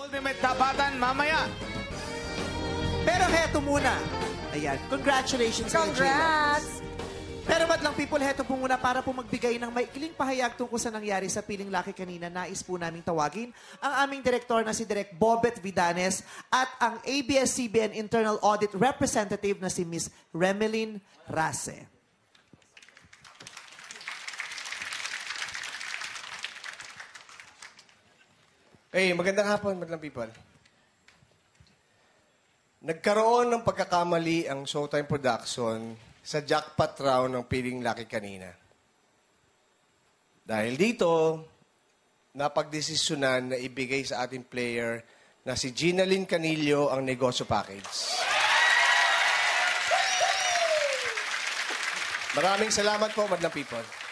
Ultimate Tapatan mamaya. Pero heto muna. Ayan, congratulations. Congrats! Pero madlang people, heto po muna para po magbigay ng maikling pahayag tungkol sa nangyari sa Piling Lucky kanina. Nais po naming tawagin ang aming direktor na si Direk Bobet Vidanes at ang ABS-CBN Internal Audit Representative na si Miss Remelyn Rase. Hey, magandang hapon, madlang people. Nagkaroon ng pagkakamali ang Showtime Production sa jackpot round ng Piling Lucky kanina. Dahil dito, napagdesisyonan na ibigay sa ating player na si Ginalyn Canilio ang negosyo package. Maraming salamat po, madlang people.